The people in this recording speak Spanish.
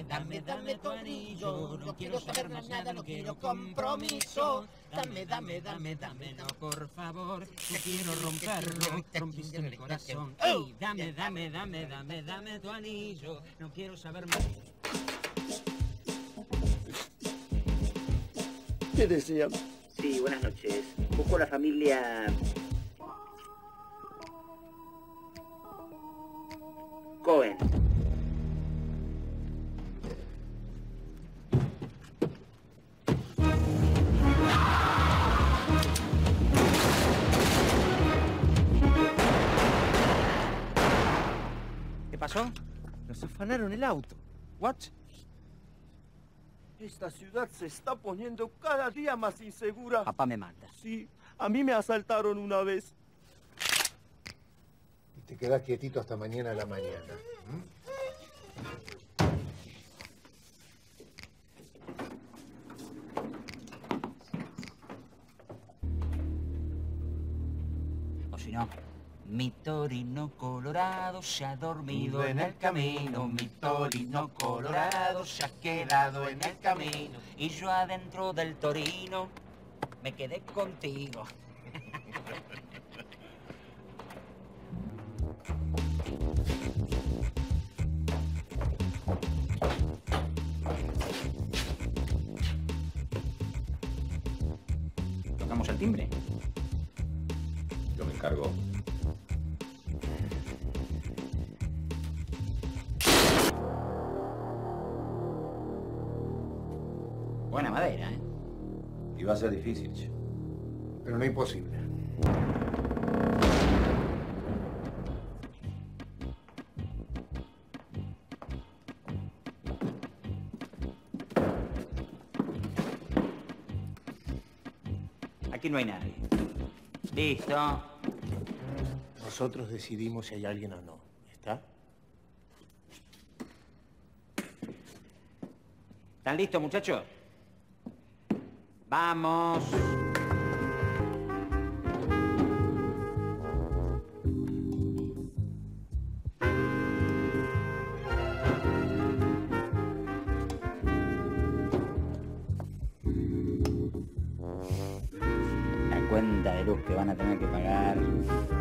dame tu anillo. No quiero saber más nada, no quiero compromiso. Dame, no, por favor. No quiero romperlo, rompiste mi corazón. Ey, dame tu anillo. No quiero saber más. ¿Qué desean? Sí, buenas noches. Busco la familia... Cohen. ¿Qué pasó? Nos afanaron el auto. What? Esta ciudad se está poniendo cada día más insegura. Papá me manda. Sí, a mí me asaltaron una vez. Y te quedás quietito hasta mañana a la mañana. O si no, mi torino colorado se ha dormido en el camino. Mi torino colorado se ha quedado en el camino. Y yo adentro del torino me quedé contigo. ¿Tocamos el timbre? Yo me encargo. Buena madera, ¿eh? Y va a ser difícil, che. Pero no imposible. Aquí no hay nadie. Listo. Nosotros decidimos si hay alguien o no. ¿Está? ¿Están listos, muchachos? ¡Vamos! La cuenta de luz que van a tener que pagar.